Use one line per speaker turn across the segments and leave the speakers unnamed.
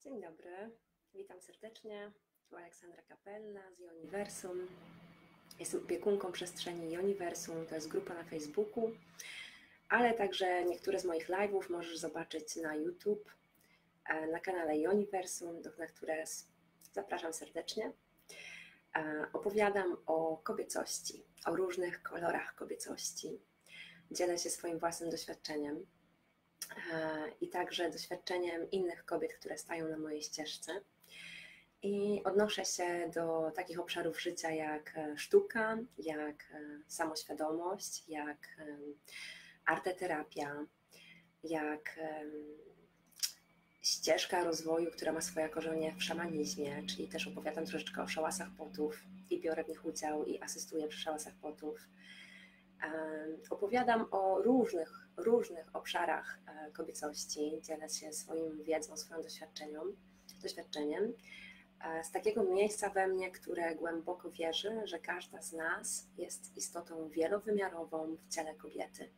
Dzień dobry, witam serdecznie. Tu Aleksandra Kapella z Joniversum. Jestem opiekunką przestrzeni Joniversum, to jest grupa na Facebooku, ale także niektóre z moich live'ów możesz zobaczyć na YouTube, na kanale Joniversum, na które zapraszam serdecznie. Opowiadam o kobiecości, o różnych kolorach kobiecości. Dzielę się swoim własnym doświadczeniem i także doświadczeniem innych kobiet, które stają na mojej ścieżce. I odnoszę się do takich obszarów życia jak sztuka, jak samoświadomość, jak arteterapia, jak ścieżka rozwoju, która ma swoje korzenie w szamanizmie, czyli też opowiadam troszeczkę o szałasach potów i biorę w nich udział i asystuję przy szałasach potów. Opowiadam o różnych obszarach kobiecości, dzielę się swoją wiedzą, swoim doświadczeniem z takiego miejsca we mnie, które głęboko wierzy, że każda z nas jest istotą wielowymiarową w ciele kobiety.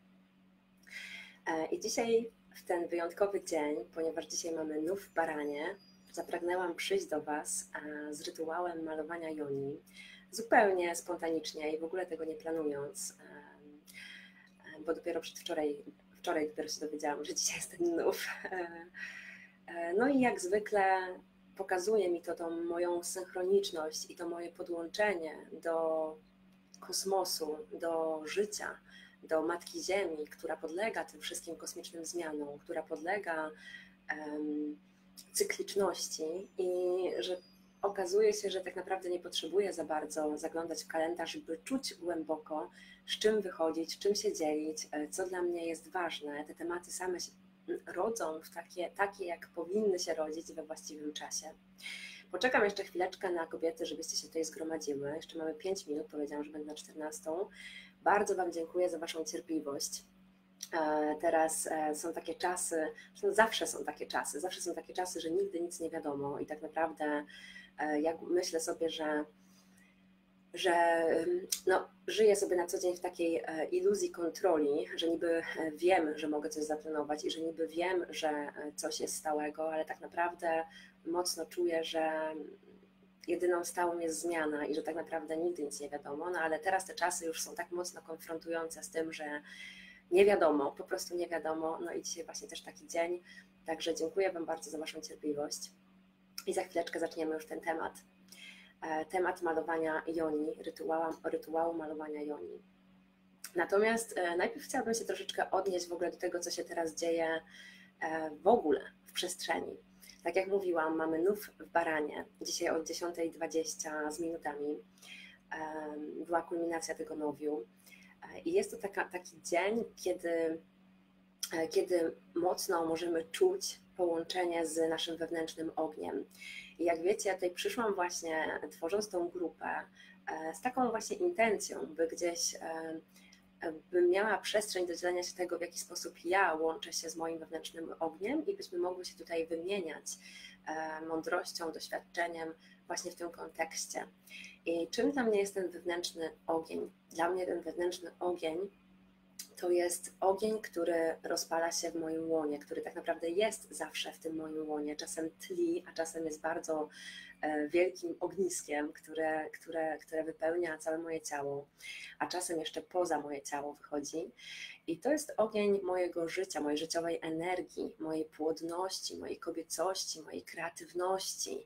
I dzisiaj, w ten wyjątkowy dzień, ponieważ dzisiaj mamy nów w Baranie, zapragnęłam przyjść do Was z rytuałem malowania joni, zupełnie spontanicznie i w ogóle tego nie planując, bo dopiero wczoraj dopiero się dowiedziałam, że dzisiaj jest ten nów. No i jak zwykle pokazuje mi to tą moją synchroniczność i to moje podłączenie do kosmosu, do życia, do Matki Ziemi, która podlega tym wszystkim kosmicznym zmianom, która podlega cykliczności i że okazuje się, że tak naprawdę nie potrzebuję za bardzo zaglądać w kalendarz, by czuć głęboko, z czym wychodzić, czym się dzielić, co dla mnie jest ważne. Te tematy same się rodzą w takie, jak powinny się rodzić we właściwym czasie. Poczekam jeszcze chwileczkę na kobiety, żebyście się tutaj zgromadziły. Jeszcze mamy 5 minut, powiedziałam, że będę na 14. Bardzo Wam dziękuję za Waszą cierpliwość. Teraz są takie czasy, zawsze są takie czasy, że nigdy nic nie wiadomo i tak naprawdę jak myślę sobie, że żyję sobie na co dzień w takiej iluzji kontroli, że niby wiem, że mogę coś zaplanować i że niby wiem, że coś jest stałego, ale tak naprawdę mocno czuję, że jedyną stałą jest zmiana i że tak naprawdę nigdy nic nie wiadomo, no ale teraz te czasy już są tak mocno konfrontujące z tym, że nie wiadomo, po prostu nie wiadomo, no i dzisiaj właśnie też taki dzień, także dziękuję Wam bardzo za Waszą cierpliwość i za chwileczkę zaczniemy już ten temat malowania joni, rytuału malowania joni. Natomiast najpierw chciałabym się troszeczkę odnieść w ogóle do tego, co się teraz dzieje w ogóle w przestrzeni. Tak jak mówiłam, mamy nów w Baranie, dzisiaj od 10:20 z minutami była kulminacja tego nowiu i jest to taki dzień, kiedy mocno możemy czuć połączenie z naszym wewnętrznym ogniem. I jak wiecie, ja tutaj przyszłam właśnie, tworząc tą grupę, z taką właśnie intencją, by gdzieś bym miała przestrzeń do dzielenia się tego, w jaki sposób ja łączę się z moim wewnętrznym ogniem i byśmy mogły się tutaj wymieniać mądrością, doświadczeniem właśnie w tym kontekście. I czym dla mnie jest ten wewnętrzny ogień? Dla mnie ten wewnętrzny ogień to jest ogień, który rozpala się w moim łonie, który tak naprawdę jest zawsze w tym moim łonie, czasem tli, a czasem jest bardzo wielkim ogniskiem, które wypełnia całe moje ciało, a czasem jeszcze poza moje ciało wychodzi. I to jest ogień mojego życia, mojej życiowej energii, mojej płodności, mojej kobiecości, mojej kreatywności.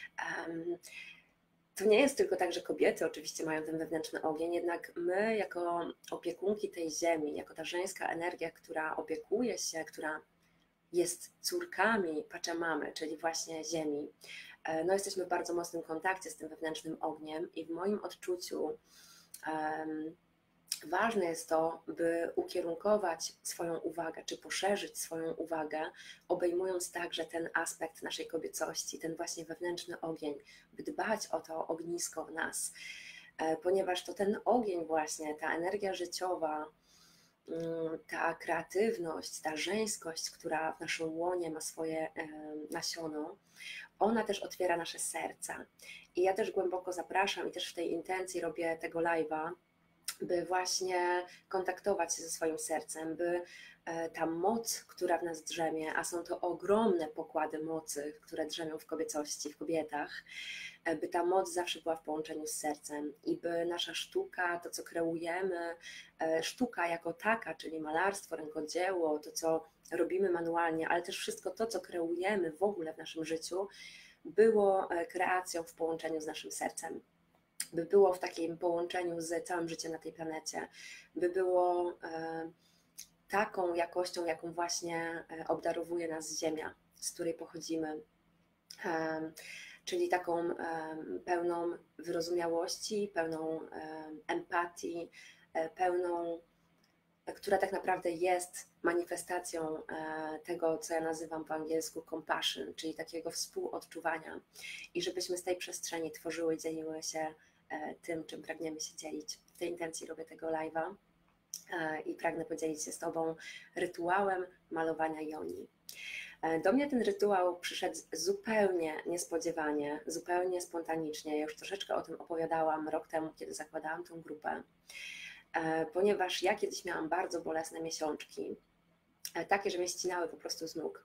To nie jest tylko tak, że kobiety oczywiście mają ten wewnętrzny ogień, jednak my jako opiekunki tej ziemi, jako ta żeńska energia, która opiekuje się, która jest córkami Paczamamy, czyli właśnie ziemi, no jesteśmy w bardzo mocnym kontakcie z tym wewnętrznym ogniem i w moim odczuciu ważne jest to, by ukierunkować swoją uwagę, czy poszerzyć swoją uwagę, obejmując także ten aspekt naszej kobiecości, ten właśnie wewnętrzny ogień, by dbać o to ognisko w nas, ponieważ to ten ogień właśnie, ta energia życiowa, ta kreatywność, ta żeńskość, która w naszym łonie ma swoje nasiono, ona też otwiera nasze serca. I ja też głęboko zapraszam i też w tej intencji robię tego live'a, by właśnie kontaktować się ze swoim sercem, by ta moc, która w nas drzemie, a są to ogromne pokłady mocy, które drzemią w kobiecości, w kobietach, by ta moc zawsze była w połączeniu z sercem i by nasza sztuka, to co kreujemy, sztuka jako taka, czyli malarstwo, rękodzieło, to co robimy manualnie, ale też wszystko to, co kreujemy w ogóle w naszym życiu, było kreacją w połączeniu z naszym sercem, by było w takim połączeniu z całym życiem na tej planecie, by było taką jakością, jaką właśnie obdarowuje nas Ziemia, z której pochodzimy, czyli taką pełną wyrozumiałości, pełną empatii, pełną, która tak naprawdę jest manifestacją tego, co ja nazywam po angielsku compassion, czyli takiego współodczuwania i żebyśmy z tej przestrzeni tworzyły, dzieliły się tym, czym pragniemy się dzielić. W tej intencji robię tego live'a i pragnę podzielić się z Tobą rytuałem malowania joni. Do mnie ten rytuał przyszedł zupełnie niespodziewanie, zupełnie spontanicznie. Ja już troszeczkę o tym opowiadałam rok temu, kiedy zakładałam tę grupę, ponieważ ja kiedyś miałam bardzo bolesne miesiączki, takie, że mnie ścinały po prostu z nóg.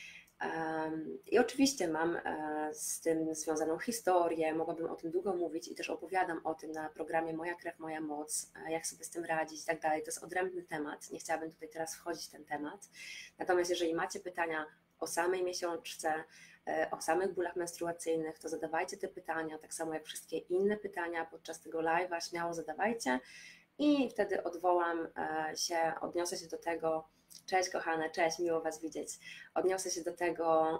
I oczywiście mam z tym związaną historię, mogłabym o tym długo mówić i też opowiadam o tym na programie Moja krew, moja moc, jak sobie z tym radzić i tak dalej. To jest odrębny temat, nie chciałabym tutaj teraz wchodzić w ten temat. Natomiast jeżeli macie pytania o samej miesiączce, o samych bólach menstruacyjnych, to zadawajcie te pytania, tak samo jak wszystkie inne pytania podczas tego live'a, śmiało zadawajcie i wtedy odniosę się do tego. Cześć kochane, cześć, miło Was widzieć. Odniosę się do tego,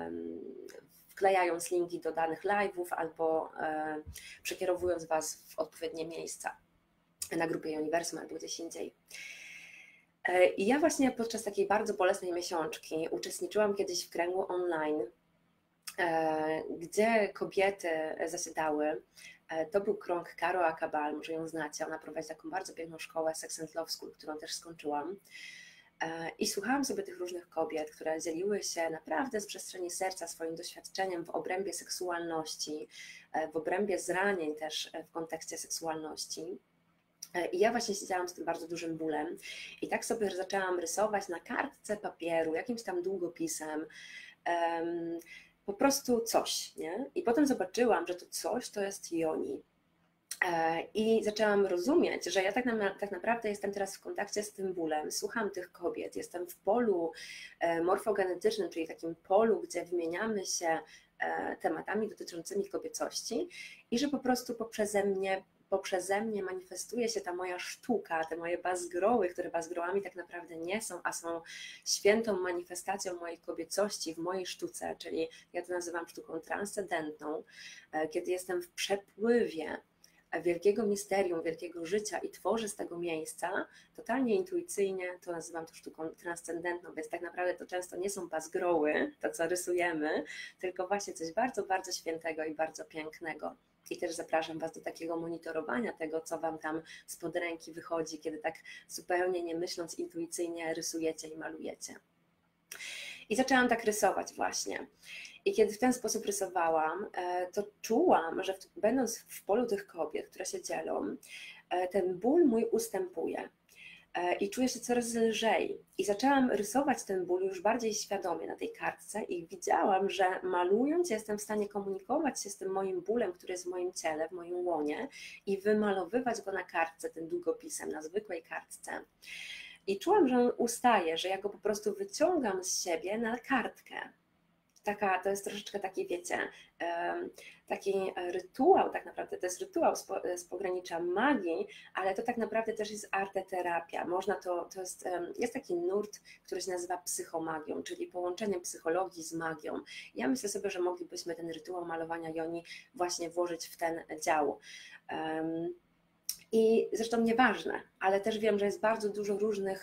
wklejając linki do danych live'ów albo przekierowując Was w odpowiednie miejsca na grupie Uniwersum albo gdzieś indziej. I ja właśnie podczas takiej bardzo bolesnej miesiączki uczestniczyłam kiedyś w kręgu online, gdzie kobiety zasiadały. To był krąg Karo Akabal, może ją znacie, ona prowadzi taką bardzo piękną szkołę Sex and Love School, którą też skończyłam. I słuchałam sobie tych różnych kobiet, które dzieliły się naprawdę z przestrzeni serca swoim doświadczeniem w obrębie seksualności, w obrębie zranień też w kontekście seksualności. I ja właśnie siedziałam z tym bardzo dużym bólem i tak sobie zaczęłam rysować na kartce papieru, jakimś tam długopisem, po prostu coś, nie? I potem zobaczyłam, że to coś to jest joni. I zaczęłam rozumieć, że ja tak naprawdę jestem teraz w kontakcie z tym bólem, słucham tych kobiet, jestem w polu morfogenetycznym, czyli takim polu, gdzie wymieniamy się tematami dotyczącymi kobiecości i że po prostu poprzeze mnie manifestuje się ta moja sztuka, te moje bazgroły, które bazgrołami tak naprawdę nie są, a są świętą manifestacją mojej kobiecości w mojej sztuce, czyli ja to nazywam sztuką transcendentną, kiedy jestem w przepływie wielkiego misterium, wielkiego życia i tworzę z tego miejsca, totalnie intuicyjnie, to nazywam to sztuką transcendentną, więc tak naprawdę to często nie są bazgroły, to co rysujemy, tylko właśnie coś bardzo, bardzo świętego i bardzo pięknego. I też zapraszam Was do takiego monitorowania tego, co Wam tam spod ręki wychodzi, kiedy tak zupełnie nie myśląc intuicyjnie rysujecie i malujecie. I zaczęłam tak rysować właśnie. I kiedy w ten sposób rysowałam, to czułam, że będąc w polu tych kobiet, które się dzielą, ten ból mój ustępuje i czuję się coraz lżej. I zaczęłam rysować ten ból już bardziej świadomie na tej kartce i widziałam, że malując jestem w stanie komunikować się z tym moim bólem, który jest w moim ciele, w moim łonie i wymalowywać go na kartce, tym długopisem, na zwykłej kartce. I czułam, że on ustaje, że ja go po prostu wyciągam z siebie na kartkę. To jest troszeczkę taki, wiecie, taki rytuał tak naprawdę, to jest rytuał z pogranicza magii, ale to tak naprawdę też jest arteterapia. Jest taki nurt, który się nazywa psychomagią, czyli połączenie psychologii z magią. Ja myślę sobie, że moglibyśmy ten rytuał malowania joni właśnie włożyć w ten dział. I zresztą nieważne, ale też wiem, że jest bardzo dużo różnych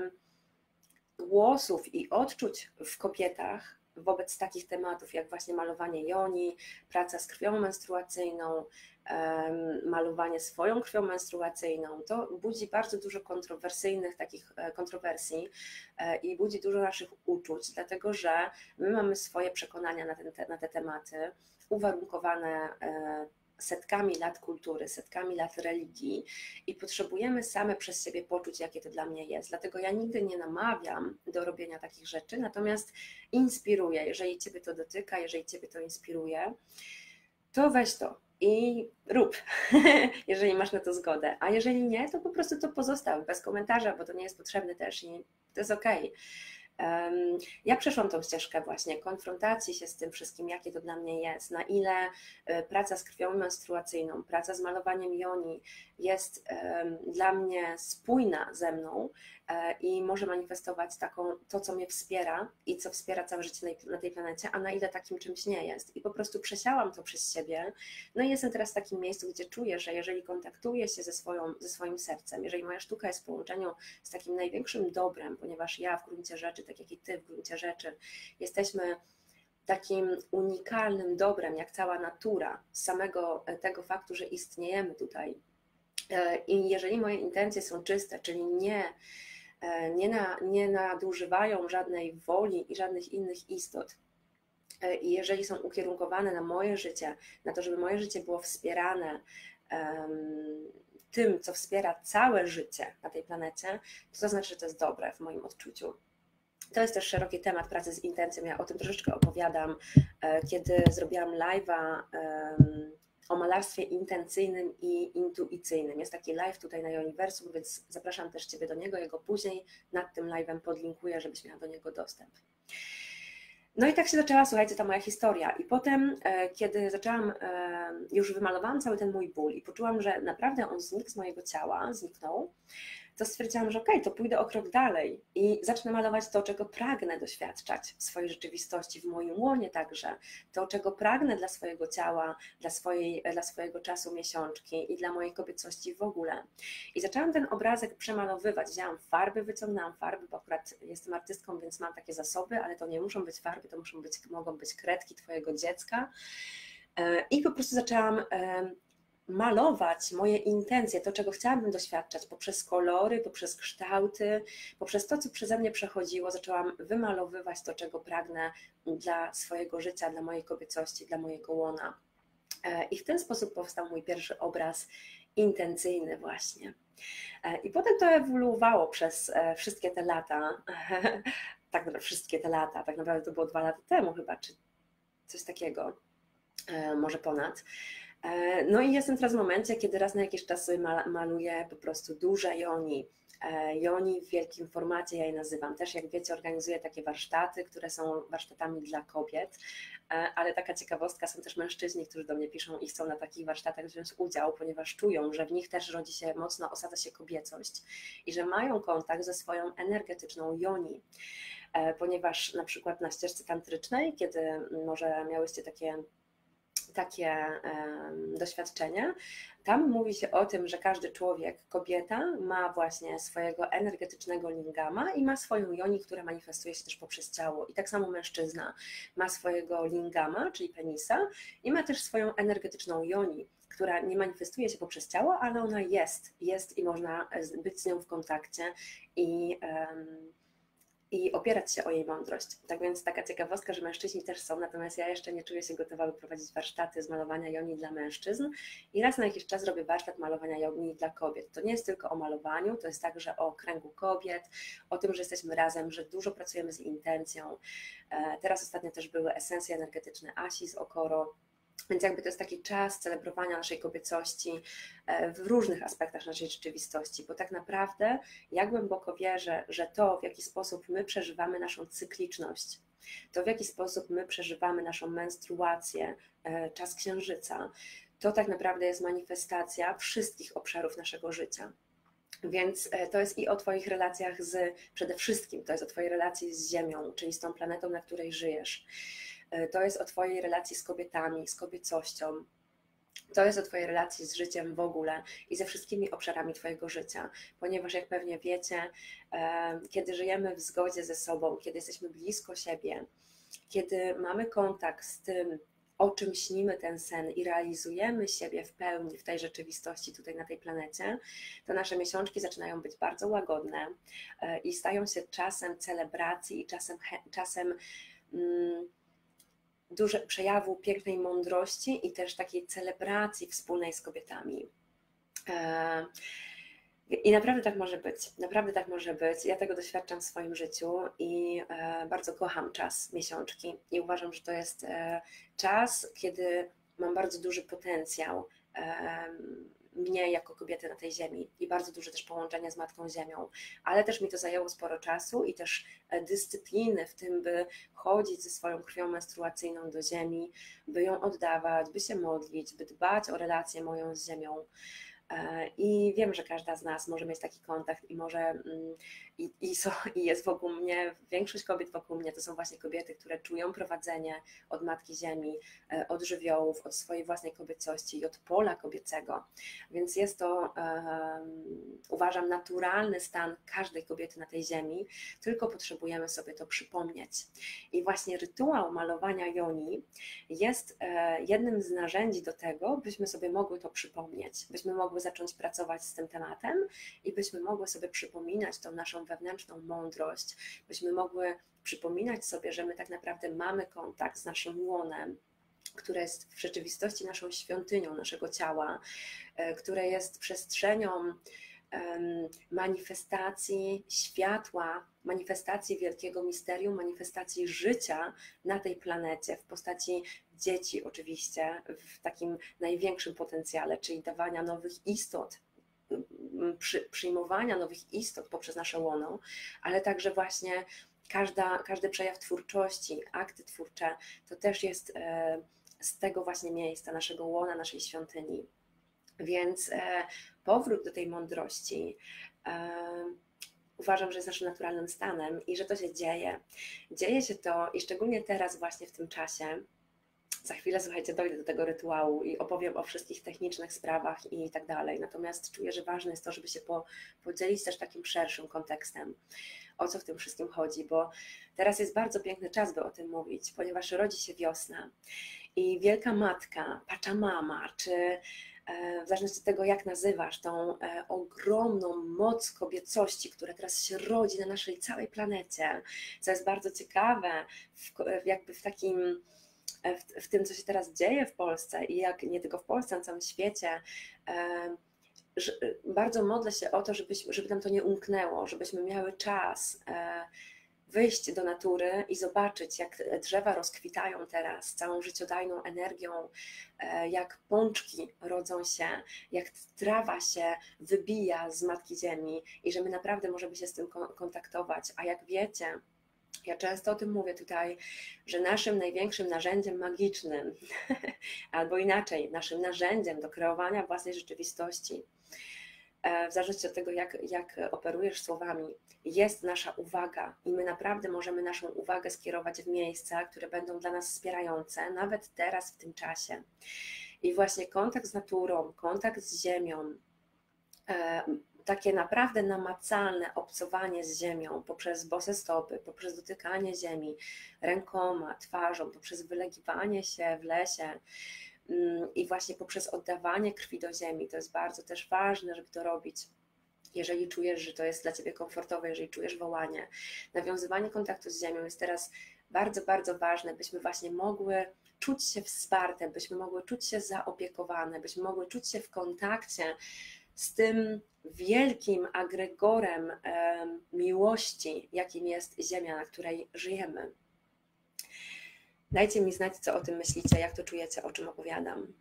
głosów i odczuć w kobietach wobec takich tematów jak właśnie malowanie joni, praca z krwią menstruacyjną, malowanie swoją krwią menstruacyjną. To budzi bardzo dużo kontrowersyjnych takich kontrowersji i budzi dużo naszych uczuć, dlatego że my mamy swoje przekonania na te tematy, uwarunkowane setkami lat kultury, setkami lat religii i potrzebujemy same przez siebie poczuć, jakie to dla mnie jest. Dlatego ja nigdy nie namawiam do robienia takich rzeczy, natomiast inspiruję. Jeżeli Ciebie to dotyka, jeżeli Ciebie to inspiruje, to weź to i rób, jeżeli masz na to zgodę. A jeżeli nie, to po prostu to pozostaw bez komentarza, bo to nie jest potrzebne też i to jest okej. Ja przeszłam tą ścieżkę właśnie konfrontacji się z tym wszystkim, jakie to dla mnie jest, na ile praca z krwią menstruacyjną, praca z malowaniem joni jest dla mnie spójna ze mną i może manifestować to, co mnie wspiera i co wspiera całe życie na tej planecie, a na ile takim czymś nie jest. I po prostu przesiałam to przez siebie. No i jestem teraz w takim miejscu, gdzie czuję, że jeżeli kontaktuję się ze swoim sercem, jeżeli moja sztuka jest w połączeniu z takim największym dobrem, ponieważ ja w gruncie rzeczy, tak jak i Ty w gruncie rzeczy, jesteśmy takim unikalnym dobrem, jak cała natura, z samego tego faktu, że istniejemy tutaj. I jeżeli moje intencje są czyste, czyli nie nadużywają żadnej woli i żadnych innych istot, i jeżeli są ukierunkowane na moje życie, na to, żeby moje życie było wspierane tym, co wspiera całe życie na tej planecie, to znaczy, że to jest dobre w moim odczuciu. To jest też szeroki temat pracy z intencją. Ja o tym troszeczkę opowiadam, kiedy zrobiłam live'a o malarstwie intencyjnym i intuicyjnym. Jest taki live tutaj na Uniwersum, więc zapraszam też Ciebie do niego. Ja go później nad tym live'em podlinkuję, żebyś miała do niego dostęp. No i tak się zaczęła, słuchajcie, ta moja historia. I potem, kiedy już wymalowałam cały ten mój ból i poczułam, że naprawdę on znikł z mojego ciała, zniknął, to stwierdziłam, że okej, to pójdę o krok dalej i zacznę malować to, czego pragnę doświadczać w swojej rzeczywistości, w moim łonie także, to, czego pragnę dla swojego ciała, dla swojego czasu miesiączki i dla mojej kobiecości w ogóle. I zaczęłam ten obrazek przemalowywać, wzięłam farby, wyciągnęłam farby, bo akurat jestem artystką, więc mam takie zasoby, ale to nie muszą być farby, to mogą być kredki Twojego dziecka i po prostu zaczęłam malować moje intencje, to czego chciałabym doświadczać poprzez kolory, poprzez kształty, poprzez to, co przeze mnie przechodziło, zaczęłam wymalowywać to, czego pragnę dla swojego życia, dla mojej kobiecości, dla mojego łona. I w ten sposób powstał mój pierwszy obraz intencyjny właśnie. I potem to ewoluowało przez wszystkie te lata, tak naprawdę to było 2 lata temu chyba, czy coś takiego, może ponad. No i jestem teraz w momencie, kiedy raz na jakiś czas sobie maluję po prostu duże joni. Joni w wielkim formacie, ja je nazywam. Też, jak wiecie, organizuję takie warsztaty, które są warsztatami dla kobiet, ale taka ciekawostka, są też mężczyźni, którzy do mnie piszą i chcą na takich warsztatach wziąć udział, ponieważ czują, że w nich też rodzi się mocno, osadza się kobiecość i że mają kontakt ze swoją energetyczną joni. Ponieważ na przykład na ścieżce tantrycznej, kiedy może miałyście takie doświadczenie, tam mówi się o tym, że każdy człowiek, kobieta ma właśnie swojego energetycznego lingama i ma swoją joni, która manifestuje się też poprzez ciało. I tak samo mężczyzna ma swojego lingama, czyli penisa, i ma też swoją energetyczną joni, która nie manifestuje się poprzez ciało, ale ona jest i można być z nią w kontakcie i opierać się o jej mądrość. Tak więc taka ciekawostka, że mężczyźni też są, natomiast ja jeszcze nie czuję się gotowa, by prowadzić warsztaty z malowania joni dla mężczyzn i raz na jakiś czas robię warsztat malowania joni dla kobiet. To nie jest tylko o malowaniu, to jest także o kręgu kobiet, o tym, że jesteśmy razem, że dużo pracujemy z intencją. Teraz ostatnio też były esencje energetyczne Asi z Okoro. Więc jakby to jest taki czas celebrowania naszej kobiecości w różnych aspektach naszej rzeczywistości, bo tak naprawdę ja głęboko wierzę, że to, w jaki sposób my przeżywamy naszą cykliczność, to w jaki sposób my przeżywamy naszą menstruację, czas księżyca, to tak naprawdę jest manifestacja wszystkich obszarów naszego życia. Więc to jest i o Twoich relacjach przede wszystkim to jest o Twojej relacji z Ziemią, czyli z tą planetą, na której żyjesz. To jest o Twojej relacji z kobietami, z kobiecością. To jest o Twojej relacji z życiem w ogóle i ze wszystkimi obszarami Twojego życia, ponieważ jak pewnie wiecie, kiedy żyjemy w zgodzie ze sobą, kiedy jesteśmy blisko siebie, kiedy mamy kontakt z tym, o czym śnimy ten sen i realizujemy siebie w pełni w tej rzeczywistości tutaj na tej planecie, to nasze miesiączki zaczynają być bardzo łagodne i stają się czasem celebracji i czasem przejawu pięknej mądrości i też takiej celebracji wspólnej z kobietami. I naprawdę tak może być, naprawdę tak może być. Ja tego doświadczam w swoim życiu i bardzo kocham czas miesiączki i uważam, że to jest czas, kiedy mam bardzo duży potencjał mnie jako kobiety na tej ziemi i bardzo duże też połączenie z Matką Ziemią, ale też mi to zajęło sporo czasu i też dyscypliny w tym, by chodzić ze swoją krwią menstruacyjną do ziemi, by ją oddawać, by się modlić, by dbać o relację moją z ziemią. I wiem, że każda z nas może mieć taki kontakt i może i jest wokół mnie, większość kobiet wokół mnie to są właśnie kobiety, które czują prowadzenie od Matki Ziemi, od żywiołów, od swojej własnej kobiecości i od pola kobiecego. Więc jest to, uważam, naturalny stan każdej kobiety na tej ziemi, tylko potrzebujemy sobie to przypomnieć. I właśnie rytuał malowania joni jest jednym z narzędzi do tego, byśmy sobie mogły to przypomnieć, byśmy mogły zacząć pracować z tym tematem i byśmy mogły sobie przypominać tą naszą wewnętrzną mądrość, byśmy mogły przypominać sobie, że my tak naprawdę mamy kontakt z naszym łonem, które jest w rzeczywistości naszą świątynią naszego ciała, które jest przestrzenią manifestacji światła, manifestacji wielkiego misterium, manifestacji życia na tej planecie w postaci dzieci oczywiście, w takim największym potencjale, czyli dawania nowych istot, przyjmowania nowych istot poprzez nasze łono, ale także właśnie każdy przejaw twórczości, akty twórcze, to też jest z tego właśnie miejsca, naszego łona, naszej świątyni. Więc powrót do tej mądrości uważam, że jest naszym naturalnym stanem i że to się dzieje. Dzieje się to i szczególnie teraz właśnie w tym czasie. Za chwilę, słuchajcie, dojdę do tego rytuału i opowiem o wszystkich technicznych sprawach i tak dalej. Natomiast czuję, że ważne jest to, żeby się podzielić też takim szerszym kontekstem, o co w tym wszystkim chodzi, bo teraz jest bardzo piękny czas, by o tym mówić, ponieważ rodzi się wiosna i Wielka Matka, Pachamama, czy w zależności od tego, jak nazywasz tą ogromną moc kobiecości, która teraz się rodzi na naszej całej planecie, co jest bardzo ciekawe, jakby w takim, w tym, co się teraz dzieje w Polsce i jak nie tylko w Polsce, na całym świecie, bardzo modlę się o to, żeby nam to nie umknęło, żebyśmy miały czas wyjść do natury i zobaczyć, jak drzewa rozkwitają teraz całą życiodajną energią, jak pączki rodzą się, jak trawa się wybija z Matki Ziemi i że my naprawdę możemy się z tym kontaktować. A jak wiecie, ja często o tym mówię tutaj, że naszym największym narzędziem magicznym, albo inaczej, naszym narzędziem do kreowania własnej rzeczywistości, w zależności od tego, jak operujesz słowami, jest nasza uwaga i my naprawdę możemy naszą uwagę skierować w miejsca, które będą dla nas wspierające, nawet teraz w tym czasie. I właśnie kontakt z naturą, kontakt z ziemią, takie naprawdę namacalne obcowanie z ziemią poprzez bose stopy, poprzez dotykanie ziemi rękoma, twarzą, poprzez wylegiwanie się w lesie, i właśnie poprzez oddawanie krwi do ziemi. To jest bardzo też ważne, żeby to robić, jeżeli czujesz, że to jest dla Ciebie komfortowe, jeżeli czujesz wołanie. Nawiązywanie kontaktu z ziemią jest teraz bardzo, bardzo ważne, byśmy właśnie mogły czuć się wsparte, byśmy mogły czuć się zaopiekowane, byśmy mogły czuć się w kontakcie z tym wielkim agregorem miłości, jakim jest ziemia, na której żyjemy. Dajcie mi znać, co o tym myślicie, jak to czujecie, o czym opowiadam.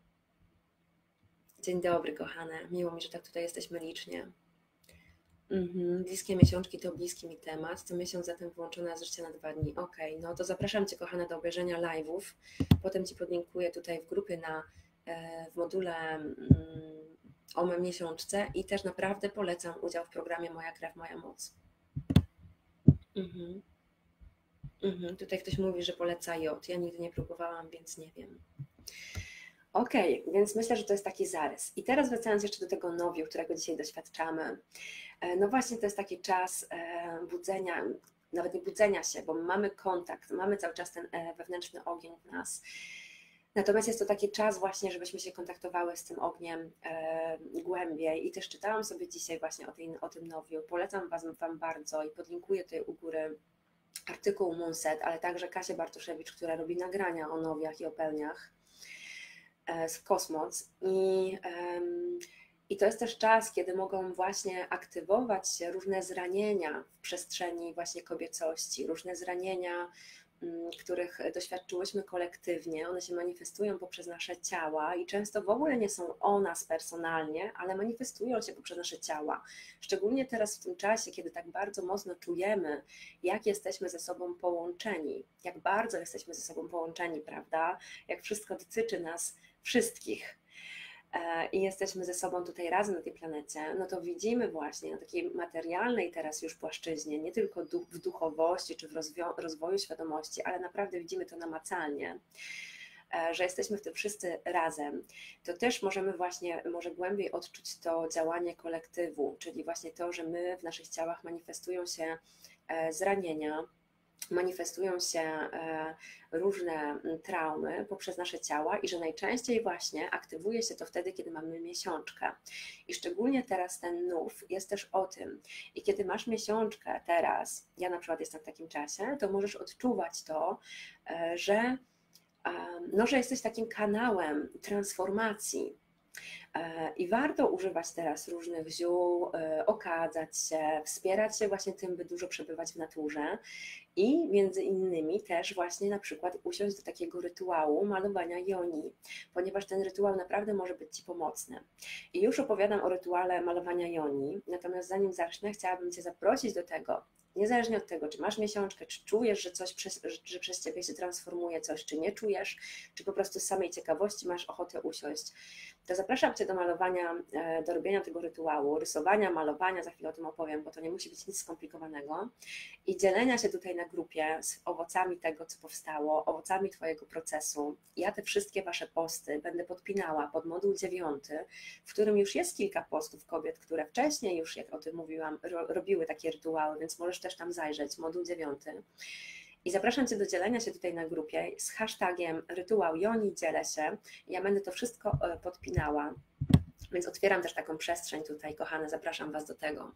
Dzień dobry, kochane. Miło mi, że tak tutaj jesteśmy licznie. Bliskie miesiączki to bliski mi temat. Co miesiąc zatem wyłączona z życia na 2 dni. Okej, no to zapraszam Cię, kochana, do obejrzenia live'ów. Potem Ci podlinkuję tutaj w grupie w module o miesiączce i też naprawdę polecam udział w programie Moja Krew, Moja Moc. Tutaj ktoś mówi, że poleca jod. Ja nigdy nie próbowałam, więc nie wiem. Okej, więc myślę, że to jest taki zarys. I teraz wracając jeszcze do tego nowiu, którego dzisiaj doświadczamy. No właśnie to jest taki czas budzenia, nawet nie budzenia się, bo mamy kontakt, mamy cały czas ten wewnętrzny ogień w nas. Natomiast jest to taki czas właśnie, żebyśmy się kontaktowały z tym ogniem głębiej i też czytałam sobie dzisiaj właśnie o tym nowiu. Polecam Wam bardzo i podlinkuję tutaj u góry artykuł Moonset, ale także Kasię Bartoszewicz, która robi nagrania o nowiach i o pełniach z Kosmos. I to jest też czas, kiedy mogą właśnie aktywować się różne zranienia w przestrzeni właśnie kobiecości, różne zranienia, których doświadczyłyśmy kolektywnie. One się manifestują poprzez nasze ciała i często w ogóle nie są o nas personalnie, ale manifestują się poprzez nasze ciała. Szczególnie teraz w tym czasie, kiedy tak bardzo mocno czujemy, jak jesteśmy ze sobą połączeni, jak bardzo jesteśmy ze sobą połączeni, prawda? Jak wszystko dotyczy nas wszystkich i jesteśmy ze sobą tutaj razem na tej planecie, no to widzimy właśnie na takiej materialnej teraz już płaszczyźnie, nie tylko w duchowości czy w rozwoju świadomości, ale naprawdę widzimy to namacalnie, że jesteśmy w tym wszyscy razem, to też możemy właśnie może głębiej odczuć to działanie kolektywu, czyli właśnie to, że my w naszych ciałach manifestują się zranienia, manifestują się różne traumy poprzez nasze ciała i że najczęściej właśnie aktywuje się to wtedy, kiedy mamy miesiączkę. I szczególnie teraz ten nów jest też o tym. I kiedy masz miesiączkę teraz, ja na przykład jestem w takim czasie, to możesz odczuwać to, że jesteś takim kanałem transformacji. I warto używać teraz różnych ziół, okadzać się, wspierać się właśnie tym, by dużo przebywać w naturze i między innymi też właśnie na przykład usiąść do takiego rytuału malowania joni, ponieważ ten rytuał naprawdę może być Ci pomocny. I już opowiadam o rytuale malowania joni, natomiast zanim zacznę, chciałabym Cię zaprosić do tego, niezależnie od tego, czy masz miesiączkę, czy czujesz, że przez Ciebie się transformuje coś, czy nie czujesz, czy po prostu z samej ciekawości masz ochotę usiąść, to zapraszam Cię do malowania, do robienia tego rytuału, rysowania, malowania, za chwilę o tym opowiem, bo to nie musi być nic skomplikowanego, i dzielenia się tutaj na grupie z owocami tego, co powstało, owocami Twojego procesu. Ja te wszystkie Wasze posty będę podpinała pod moduł 9, w którym już jest kilka postów kobiet, które wcześniej już, jak o tym mówiłam, robiły takie rytuały, więc możesz też tam zajrzeć, moduł 9. I zapraszam Cię do dzielenia się tutaj na grupie z hashtagiem rytuał Joni dzielę się. Ja będę to wszystko podpinała, więc otwieram też taką przestrzeń tutaj, kochane, zapraszam Was do tego.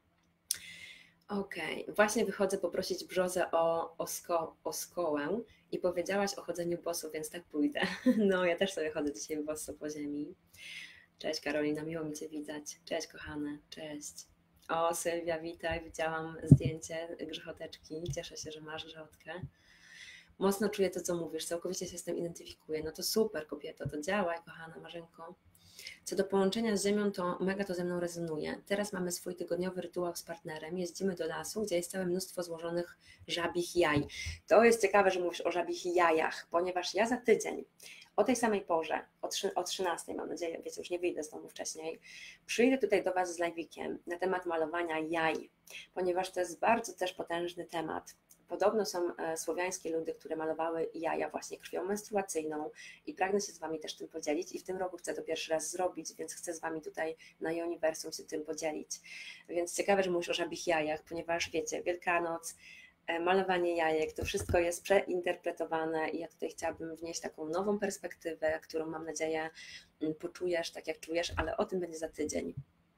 Okej, właśnie wychodzę poprosić Brzozę o skołę i powiedziałaś o chodzeniu boso, więc tak pójdę. No, ja też sobie chodzę dzisiaj boso po ziemi. Cześć Karolina, miło mi Cię widzieć. Cześć kochane, cześć. O, Sylwia, witaj, widziałam zdjęcie grzechoteczki, cieszę się, że masz grzechotkę. Mocno czuję to, co mówisz, całkowicie się z tym identyfikuję. No to super, kobieto, to działaj, kochana Marzenko. Co do połączenia z Ziemią, to mega to ze mną rezonuje. Teraz mamy swój tygodniowy rytuał z partnerem, jeździmy do lasu, gdzie jest całe mnóstwo złożonych żabich jaj. To jest ciekawe, że mówisz o żabich jajach, ponieważ ja za tydzień o tej samej porze, o 13, mam nadzieję, wiecie, już nie wyjdę z domu wcześniej, przyjdę tutaj do Was z live'ikiem na temat malowania jaj, ponieważ to jest bardzo też potężny temat. Podobno są słowiańskie ludy, które malowały jaja właśnie krwią menstruacyjną i pragnę się z Wami też tym podzielić i w tym roku chcę to pierwszy raz zrobić, więc chcę z Wami tutaj na Joniversum się tym podzielić. Więc ciekawe, że mówisz o żabich jajach, ponieważ wiecie, Wielkanoc, malowanie jajek, to wszystko jest przeinterpretowane i ja tutaj chciałabym wnieść taką nową perspektywę, którą mam nadzieję poczujesz tak jak czujesz, ale o tym będzie za tydzień.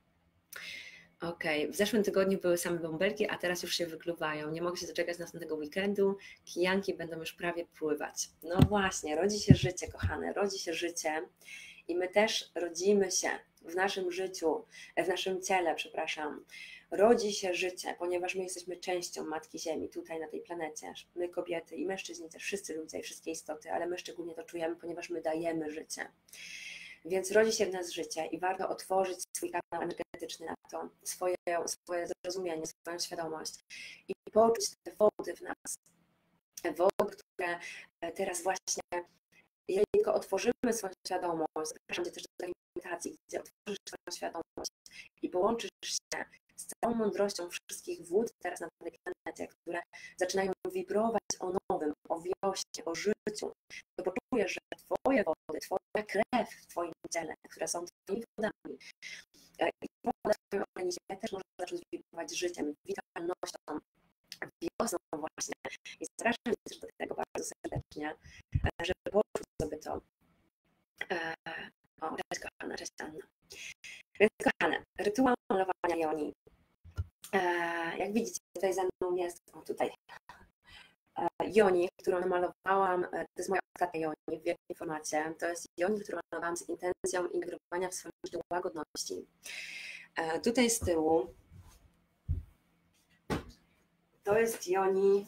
Okej, w zeszłym tygodniu były same bąbelki, a teraz już się wykluwają. Nie mogę się doczekać następnego weekendu. Kijanki będą już prawie pływać. No właśnie, rodzi się życie, kochane, rodzi się życie i my też rodzimy się w naszym życiu, w naszym ciele, przepraszam. Rodzi się życie, ponieważ my jesteśmy częścią Matki Ziemi tutaj na tej planecie. My kobiety i mężczyźni też, wszyscy ludzie i wszystkie istoty, ale my szczególnie to czujemy, ponieważ my dajemy życie. Więc rodzi się w nas życie i warto otworzyć swój kanał energetyczny na to, swoje zrozumienie, swoją świadomość i poczuć te wody w nas. Wody, które teraz właśnie, jeżeli tylko otworzymy swoją świadomość, zapraszam Cię też do takiej medytacji, gdzie otworzysz swoją świadomość i połączysz się z całą mądrością wszystkich wód teraz na tej planecie, które zaczynają wibrować o nowym, o wiośnie, o życiu, to poczujesz, że Twoje wody, Twoja krew w Twoim ciele, które są Twoimi wodami i woda w Twoim organizmie też może zacząć wibrować życiem, witalnością, wiosną właśnie. I zapraszam Cię też do tego bardzo serdecznie, żeby poczuć sobie to. O, cześć kochana, cześć Anna. Więc kochane, rytuał malowania joni. Jak widzicie, tutaj za mną jest, o tutaj, Joni, którą namalowałam, to jest moja ostatnia Joni w wielkim formacie. To jest Joni, którą malowałam z intencją integrowania w swoim życiu łagodności. Tutaj z tyłu to jest Joni,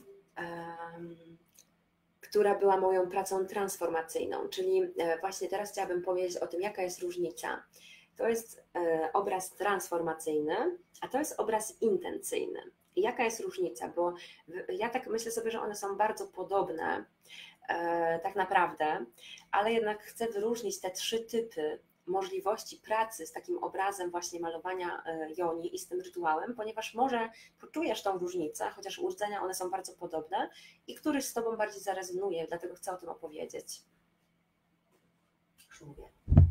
która była moją pracą transformacyjną, czyli właśnie teraz chciałabym powiedzieć o tym, jaka jest różnica. To jest obraz transformacyjny, a to jest obraz intencyjny. I jaka jest różnica? Bo ja tak myślę sobie, że one są bardzo podobne tak naprawdę, ale jednak chcę wyróżnić te 3 typy możliwości pracy z takim obrazem właśnie malowania Joni i z tym rytuałem, ponieważ może poczujesz tą różnicę, chociaż u rdzenia one są bardzo podobne i któryś z Tobą bardziej zarezonuje, dlatego chcę o tym opowiedzieć. Już mówię.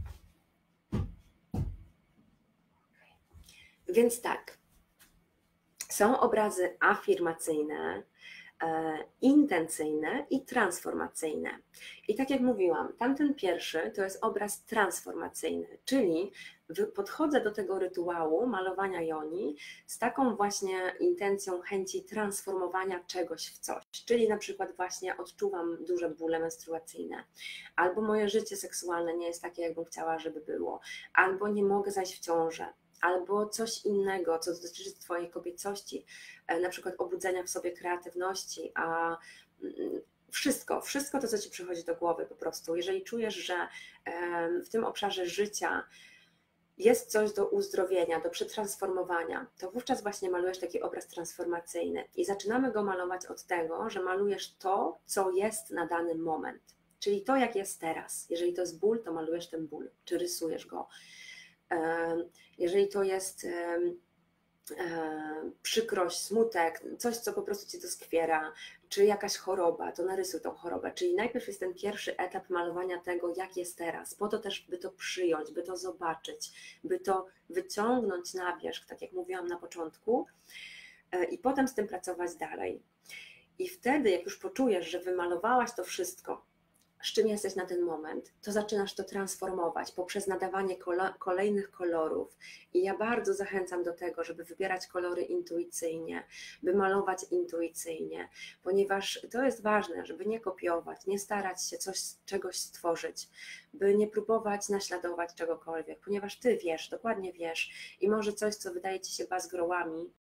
Więc tak, są obrazy afirmacyjne, intencyjne i transformacyjne. I tak jak mówiłam, tamten pierwszy to jest obraz transformacyjny, czyli podchodzę do tego rytuału malowania Joni z taką właśnie intencją chęci transformowania czegoś w coś, czyli na przykład właśnie odczuwam duże bóle menstruacyjne, albo moje życie seksualne nie jest takie, jakbym chciała, żeby było, albo nie mogę zajść w ciążę, albo coś innego, co dotyczy Twojej kobiecości, na przykład obudzenia w sobie kreatywności, a wszystko to, co Ci przychodzi do głowy po prostu. Jeżeli czujesz, że w tym obszarze życia jest coś do uzdrowienia, do przetransformowania, to wówczas właśnie malujesz taki obraz transformacyjny i zaczynamy go malować od tego, że malujesz to, co jest na dany moment, czyli to, jak jest teraz. Jeżeli to jest ból, to malujesz ten ból, czy rysujesz go. Jeżeli to jest przykrość, smutek, coś, co po prostu Cię doskwiera, czy jakaś choroba, to narysuj tą chorobę. Czyli najpierw jest ten pierwszy etap malowania tego, jak jest teraz, po to też, by to przyjąć, by to zobaczyć, by to wyciągnąć na wierzch, tak jak mówiłam na początku, i potem z tym pracować dalej. I wtedy, jak już poczujesz, że wymalowałaś to wszystko, z czym jesteś na ten moment, to zaczynasz to transformować poprzez nadawanie kolejnych kolorów. I ja bardzo zachęcam do tego, żeby wybierać kolory intuicyjnie, by malować intuicyjnie, ponieważ to jest ważne, żeby nie kopiować, nie starać się czegoś stworzyć, by nie próbować naśladować czegokolwiek, ponieważ Ty wiesz, dokładnie wiesz i może coś, co wydaje Ci się bazgrołami,